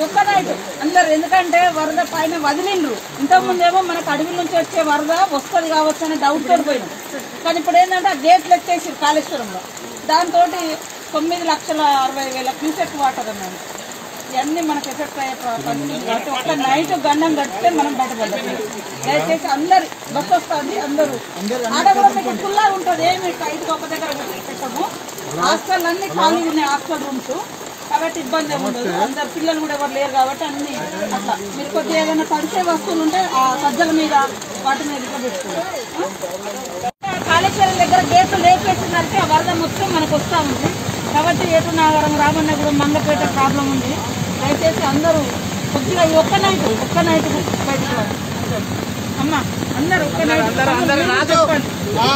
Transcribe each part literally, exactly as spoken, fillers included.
ఒక్క నైట్ అందరు, ఎందుకంటే వరద పైన వదిలిండ్రు. ఇంతకుముందేమో మనకు అడవి నుంచి వచ్చే వరద వస్తుంది కావచ్చు అనే డౌట్ తోటి పోయినాం. కానీ ఇప్పుడు ఏంటంటే ఆ గేట్లు ఎత్తేసి కాళేశ్వరంలో దాంతో తొమ్మిది లక్షల అరవై వేల క్యూసెక్ వాటర్ అన్నాడు. ఇవన్నీ మనకు ఎఫెక్ట్ అయ్యే పరిస్థితి కాబట్టి ఒక్క నైట్ గండం కడితే మనం బయటపడ్డాం. దయచేసి అందరు బస్సు వస్తుంది, అందరూ ఆడ కూడా మీకు ఫుల్లా ఉంటుంది. ఏమి ఇటుకు ఒక దగ్గర పెట్టము. హాస్టల్ అన్ని ఖాళీ ఉన్నాయి, హాస్టల్ రూమ్స్, కాబట్టి ఇబ్బంది ఏమి ఉండదు. అందరు పిల్లలు కూడా ఎవరు లేరు కాబట్టి అన్ని అట్లా మీరు కొద్దిగా ఏదైనా తడిసే వస్తువులు ఉంటే ఆ సజ్జల మీద వాటి మీద ఇట్లా పెట్టుకోవాలి. కాళేశ్వరం దగ్గర గేట్లు లేపేసినట్టు ఆ వరద మొత్తం మనకు వస్తూ ఉంది కాబట్టి ఏటు నాగరం, రామన్నగూడెం, మంగపేట ప్రాబ్లం ఉంది. దయచేసి అందరూ కొద్దిగా ఒక్క నైట్ ఒక్క నైట్ బయటకు అమ్మా అందరూ ఒక్క నైట్ చెప్పండి.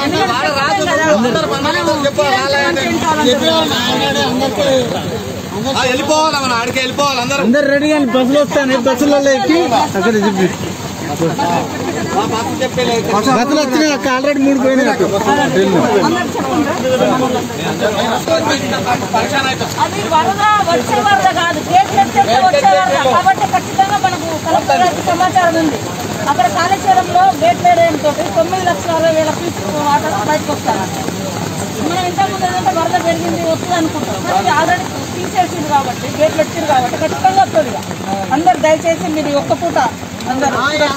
వెళ్ళిపోవాలి, మన ఆడికి వెళ్ళిపోవాలి. అందరూ అందరు రెడీ కానీ బస్సులు వస్తాయి, బస్సులలో ఎక్కి అక్కడ చెప్పి బస్సులు వచ్చినాయి అక్కడ ఆల్రెడీ మూడు పోయినాయి. అది వరద వచ్చే వరద కాదు, గేట్లు ఎత్తేస్తే వచ్చే వరద కాబట్టి ఖచ్చితంగా మనకు కలెక్టర్ గారికి సమాచారం ఉంది. అక్కడ కాళేశ్వరంలో గేట్ వేయడంతో తొమ్మిది లక్షల అరవై వేల ఫీజు వాటర్ బయటకు వస్తారు. మనం ఇంతకుముందు ఏంటంటే వరద పెరిగింది వస్తుంది అనుకుంటాం, కానీ ఆల్రెడీ తీసేసింది కాబట్టి గేట్లు ఎత్తిరు కాబట్టి ఖచ్చితంగా వస్తుంది. అందరు దయచేసి మీరు ఒక్క పూట అందరూ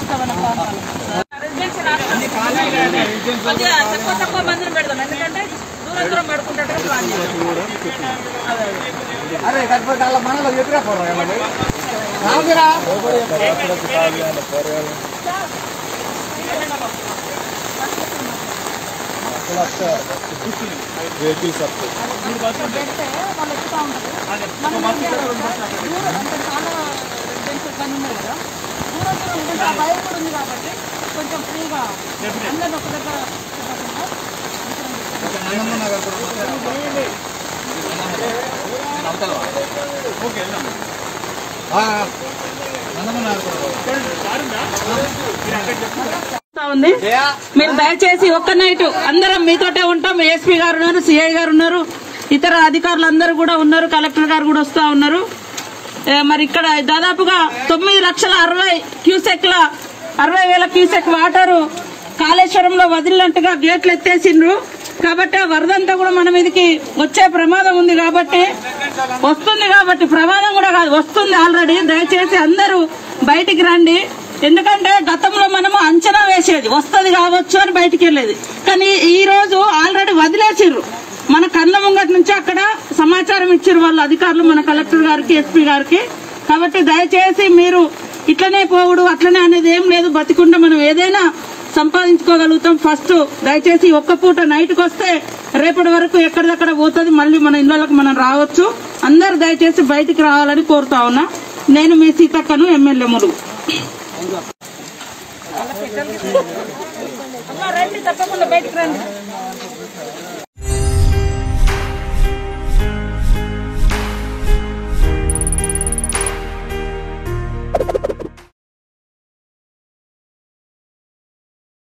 తక్కువ తక్కువ మందిని పెడతాం, ఎందుకంటే దూరం దూరం పడుకుంటే ప్లాన్ చేస్తాం. వెహికల్స్ పెడితే వాళ్ళు ఎక్కుతా ఉంటారు. మనం దూరం అంటే చాలా రెసిడెన్షియల్ పని ఉన్నాయి కదా, దూరం దూరం ఉంటే ఆ భయం కూడా ఉంది కాబట్టి కొంచెం ఫ్రీగా అందరిని ఒక దగ్గర ఉంది. మీరు దయచేసి ఒక్క నైట్ అందరం మీతోటే ఉంటాం. ఏఎస్పీ గారు ఉన్నారు, సిఐ గారు ఉన్నారు, ఇతర అధికారులు అందరూ కూడా ఉన్నారు, కలెక్టర్ గారు కూడా వస్తా ఉన్నారు. మరి ఇక్కడ దాదాపుగా తొమ్మిది లక్షల అరవై క్యూసెక్ల అరవై వేల క్యూసెక్ వాటరు కాళేశ్వరంలో వదిలినట్టుగా గేట్లు ఎత్తేసిండ్రు. కాబట్టి ఆ వరదంతా కూడా మన మీదకి వచ్చే ప్రమాదం ఉంది కాబట్టి వస్తుంది కాబట్టి ప్రమాదం కూడా కాదు వస్తుంది ఆల్రెడీ. దయచేసి అందరూ బయటికి రండి. ఎందుకంటే గతంలో మనము అంచనా వేసేది వస్తుంది కావచ్చు అని బయటికి వెళ్ళేది, కానీ ఈ రోజు ఆల్రెడీ వదిలేసిర్రు. మన కళ్ళ ముంగటి నుంచి అక్కడ సమాచారం ఇచ్చారు వాళ్ళు అధికారులు, మన కలెక్టర్ గారికి, ఎస్పీ గారికి. కాబట్టి దయచేసి మీరు ఇట్లనే పోవుడు అట్లనే అనేది ఏం లేదు. బతికుండా మనం ఏదైనా సంపాదించుకోగలుగుతాం. ఫస్ట్ దయచేసి ఒక్క పూట నైట్కి వస్తే రేపటి వరకు ఎక్కడిదక్కడ పోతుంది, మళ్ళీ మన ఇళ్లకు మనం రావచ్చు. అందరు దయచేసి బయటికి రావాలని కోరుతా ఉన్నా. నేను మీ సీతక్కను, ఎమ్మెల్యే మురుగు. రండి, తప్పకుండా బయటికి రండి.